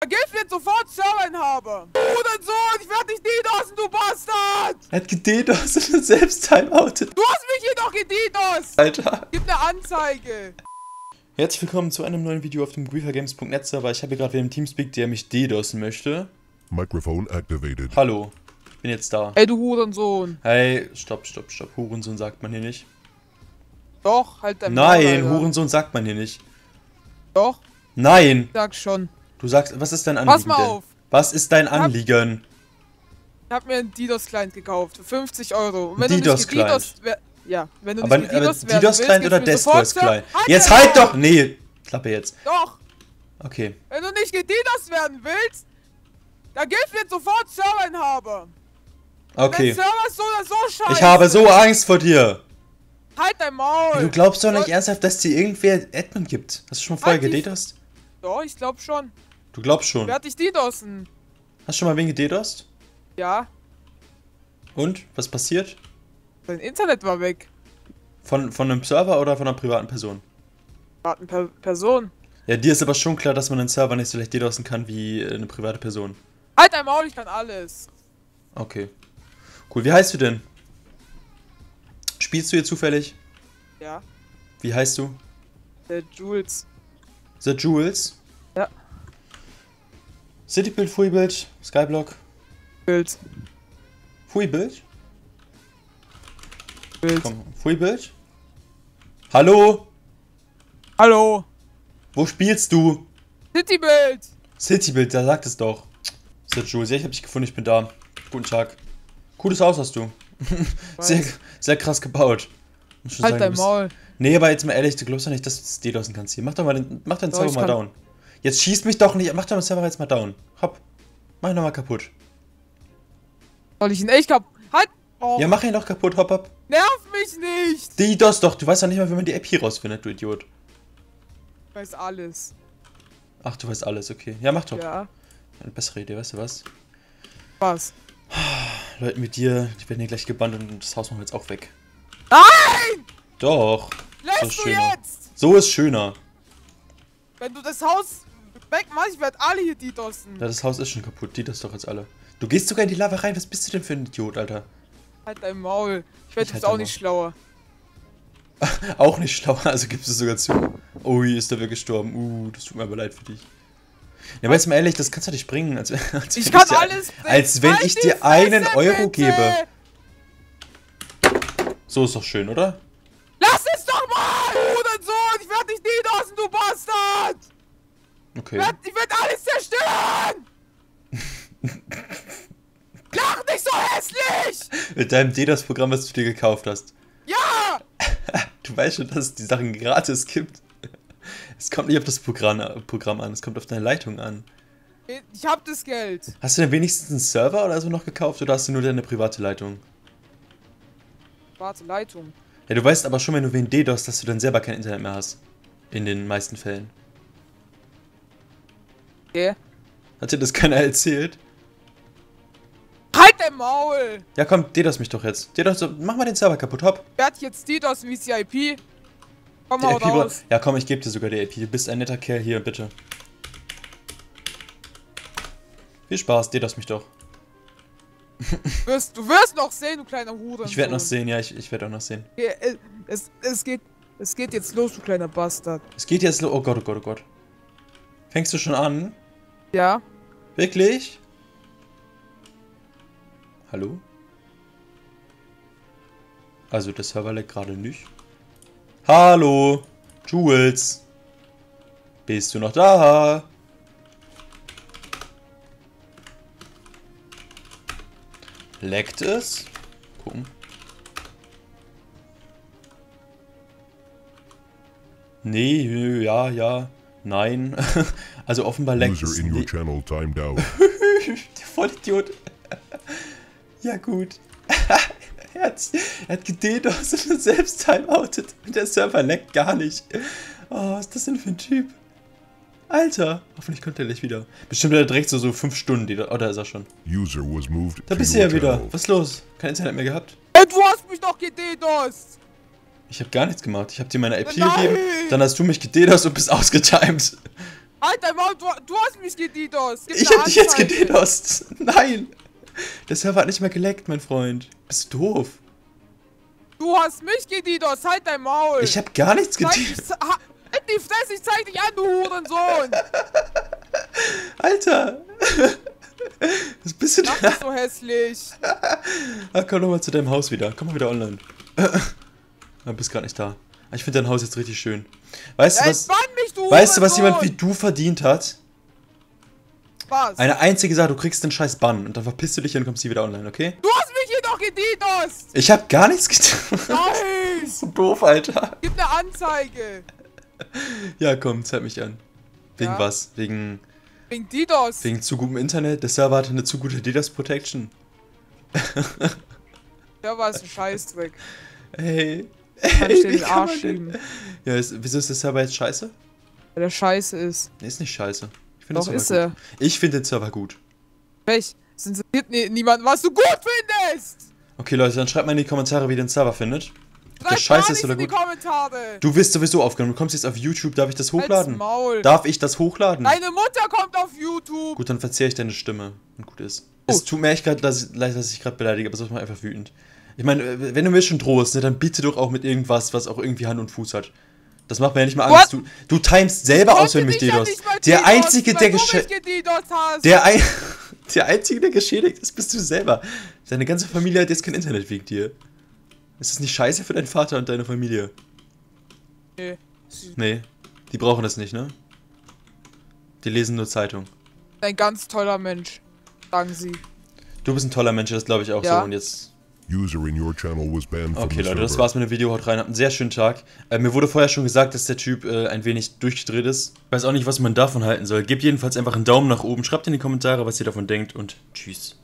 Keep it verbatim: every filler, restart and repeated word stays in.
Gib mir sofort Serverinhaber! Hurensohn, ich werde dich DDoSen, du Bastard! Er hat gedDoSt und selbst timeoutet. Du hast mich hier doch gedDoSt! Alter. Gib eine Anzeige! Herzlich willkommen zu einem neuen Video auf dem guifergames punkt net Server. Ich habe hier gerade wen im Teamspeak, der mich DDoSen möchte. Microphone activated. Hallo, ich bin jetzt da. Ey, du Hurensohn. Hey, stopp, stopp, stopp. Hurensohn sagt man hier nicht. Doch, halt dein Nein, Maul, Hurensohn sagt man hier nicht. Doch, Nein. sag schon. Du sagst, was ist dein Anliegen? Pass mal denn? auf. Was ist dein Anliegen? Ich hab mir einen DDoS-Client gekauft für fünfzig Euro. Und wenn DDoS-Client? du nicht gedDoSt Ja, wenn du Aber, nicht aber gedDoSt werden DDoS-Client willst, oder gibst du mir sofort Destroy-Client? Ser- Jetzt Alter! halt doch! Nee, Klappe jetzt. Doch, Okay. wenn du nicht gedDoSt werden willst, dann gib mir sofort Serverinhaber. Okay. Der Server ist so oder so scheiße. Ich habe so Angst vor dir. Halt dein Maul. Du glaubst doch nicht Soll- ernsthaft, dass dir irgendwer Admin gibt. Hast du schon mal vorher Halt die- gedDoSt? Doch, ich glaub schon. Du glaubst schon. Werd ich DDoSen? Hast du schon mal wen gedDoSt? Ja, Und? Was passiert? dein Internet war weg. Von, von einem Server oder von einer privaten Person? Warten per Person. Ja, dir ist aber schon klar, dass man einen Server nicht so leicht DDoSen kann wie äh, eine private Person. Halt dein Maul, ich kann alles. Okay. Cool, wie heißt du denn? Spielst du hier zufällig? Ja, Wie heißt du? der Jules. The Jules? Ja. Citybuild, Fuibuild, Skyblock. Bild. Fuibuild? Bild. Komm, Fuibuild? Hallo? Hallo. Wo spielst du? Citybild. Citybuild, da sagt es doch. The Jules, ja, ich hab dich gefunden, ich bin da. Guten Tag. Cooles Haus hast du. sehr, sehr krass gebaut. Muss schon Halt sagen, dein du bist- Maul. Nee, aber jetzt mal ehrlich, du glaubst doch nicht, dass du das DDoSen kannst hier. Mach doch mal den, mach deinen Doch, Server ich mal kann- down. Jetzt schieß mich doch nicht, mach doch den Server jetzt mal down. Hopp. Mach ihn doch mal kaputt. Soll ich ihn echt kaputt? Halt. Oh, Ja, mach ihn doch kaputt, hopp, hopp. nerv mich nicht. DDoS doch, du weißt doch nicht mal, wie man die I P rausfindet, du Idiot. Ich weiß alles. Ach, du weißt alles, okay. Ja, mach doch. Ja. Eine bessere Idee, weißt du was? Was? Leute mit dir, die werden hier gleich gebannt und das Haus machen wir jetzt auch weg. Nein! Doch. Lässt So ist du schöner. jetzt? So ist schöner. Wenn du das Haus wegmachst, ich werde alle hier DDoSen. Ja, das Haus ist schon kaputt, die das doch jetzt alle. Du gehst sogar in die Lava rein, was bist du denn für ein Idiot, Alter? Halt dein Maul. Ich werde Ich jetzt halt auch dein nicht schlauer. Auch nicht schlau, also gibst du es sogar zu. Ui, ist der wirklich gestorben. Uh, das tut mir aber leid für dich. Ja, aber jetzt mal ehrlich, das kannst du nicht bringen. Als, als Ich wenn kann dir, alles bringen. Als wenn Halt ich die dir einen Fresse, Euro bitte! gebe. So ist doch schön, oder? Lass es doch mal! Hurensohn! Ich werde dich DDoSen, du Bastard! Okay. Ich werd, ich werd alles zerstören! Lach nicht so hässlich! Mit deinem DDoS-Programm, was du dir gekauft hast. Ja! Du weißt schon, dass es die Sachen gratis gibt. Es kommt nicht auf das Programm, Programm an, es kommt auf deine Leitung an. Ich hab das Geld. Hast du denn wenigstens einen Server oder so noch gekauft oder hast du nur deine private Leitung? Warte, Leitung. Ja, du weißt aber schon, wenn du wen DDoS, dass du dann selber kein Internet mehr hast. In den meisten Fällen. Okay. Hat dir das keiner erzählt? Halt dein Maul! Ja komm, DDoS mich doch jetzt. DDoS, mach mal den Server kaputt, hopp. Ich werd jetzt DDoSen wie C I P. Komm Die mal I P bra- raus. ja komm, ich gebe dir sogar die I P. Du bist ein netter Kerl hier, bitte. Viel Spaß, DDoS mich doch. Du wirst, du wirst noch sehen, du kleiner Hurensohn. Ich werde noch sehen, ja, ich, ich werde auch noch sehen. Okay, äh, es, es geht, es geht jetzt los, du kleiner Bastard. Es geht jetzt los. Oh Gott, oh Gott, oh Gott. Fängst du schon an? Ja? Wirklich? Hallo? Also der Server leckt gerade nicht. Hallo? Jules? Bist du noch da? Leckt es? Gucken. Nee, ja, ja, nein. Also offenbar leckt es User in your nicht. channel timed out. Der Vollidiot. Ja gut. er hat, er hat gedDoSt und selbst timeoutet. Und der Server leckt gar nicht. Oh, was ist das denn für ein Typ? Alter. Hoffentlich kommt er gleich wieder. Bestimmt hat er direkt so, so fünf Stunden. Die, oh, da ist er schon. User was moved Da to bist du your ja wieder. channel. Was ist los? Kein Internet mehr gehabt? Ey, du hast mich doch gedDoSt! Ich habe gar nichts gemacht. Ich habe dir meine I P Nein! gegeben. Dann hast du mich gedDoSt und bist ausgetimed. Halt dein Maul, du, du hast mich gedidost. Gib Ich eine hab dich jetzt Anzeige. gedidost. Nein. Der Server hat nicht mehr geleckt, mein Freund. Bist du doof? Du hast mich gedidost, halt dein Maul. Ich hab gar nichts Zeig gedidost. dich, ha, in die Fresse, ich zeig dich an, du Hurensohn. Alter. Was bist du Mach da? nicht so hässlich. Ah, komm doch mal zu deinem Haus wieder. Komm mal wieder online. Du bist gerade nicht da. Ich finde dein Haus jetzt richtig schön. Weißt du Ja, was? entspann mich, du Weißt du, was Hurensohn. jemand wie du verdient hat? Was? Eine einzige Sache, du kriegst den scheiß Bann und dann verpisst du dich und kommst hier wieder online, okay? Du hast mich hier doch gedidost. Ich hab gar nichts getan. Nein. So doof, Alter. Gib eine Anzeige. Ja, komm, zeig mich an. Wegen Ja. was? Wegen, Wegen Didos. wegen zu gutem Internet? Der Server hatte eine zu gute DDoS Protection. Der war ein Scheißdreck. Ey. Kann ich dir wie den kann man Arsch denn- schieben. Ja, ist, wieso ist der Server jetzt scheiße? Weil der Scheiße ist. Nee, ist nicht scheiße. Ich finde Doch den ist Server er. gut. Ich finde den Server gut. Pech. Es interessiert nie, niemanden, was du gut findest. Okay, Leute, dann schreibt mal in die Kommentare, wie ihr den Server findet. Ob der Schreib scheiße gar ist nichts oder in die gut. Kommentare. Du wirst sowieso aufgenommen. Du kommst jetzt auf YouTube. Darf ich das Halt's hochladen? Maul. Darf ich das hochladen? Deine Mutter kommt auf YouTube. Gut, dann verzehre ich deine Stimme. Und gut ist. Oh. Es tut mir echt gerade dass- leid, dass ich gerade beleidige, aber es macht mich einfach wütend. Ich meine, wenn du mir schon drohst, ne, dann bitte doch auch mit irgendwas, was auch irgendwie Hand und Fuß hat. Das macht mir ja nicht mal Angst. Du, du timest selber aus, wenn du mich Konnte dich ja DDoS. nicht mal Der DDoS, Einzige, weil der du mich geschädigt. gedidost hast. Der, ein der Einzige, der geschädigt ist, bist du selber. Deine ganze Familie hat jetzt kein Internet wegen dir. Ist das nicht scheiße für deinen Vater und deine Familie? Nee. Nee, die brauchen das nicht, ne? Die lesen nur Zeitung. Ein ganz toller Mensch, sagen sie. Du bist ein toller Mensch, das glaube ich auch Ja. so. Und jetzt. User in your channel was banned from Okay, the Leute, das server. war's mit dem Video. Haut rein, habt einen sehr schönen Tag. Äh, mir wurde vorher schon gesagt, dass der Typ äh, ein wenig durchgedreht ist. Weiß auch nicht, was man davon halten soll. Gebt jedenfalls einfach einen Daumen nach oben. Schreibt in die Kommentare, was ihr davon denkt. Und tschüss.